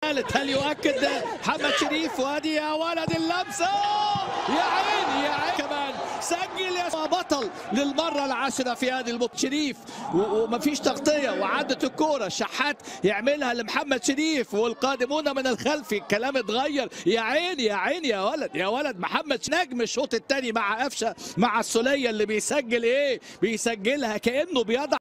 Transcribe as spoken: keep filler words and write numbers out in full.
هل يؤكد محمد شريف؟ وادي يا ولد اللمسه، يا عيني يا عيني كمان سجل يا بطل للمره العاشره في هذه المباراه. شريف ومفيش تغطيه وعدت الكوره، الشحات يعملها لمحمد شريف والقادمون من الخلف، الكلام اتغير. يا عيني يا عيني يا ولد يا ولد محمد نجم الشوط الثاني مع قفشه مع السوليه اللي بيسجل ايه؟ بيسجلها كانه بيضع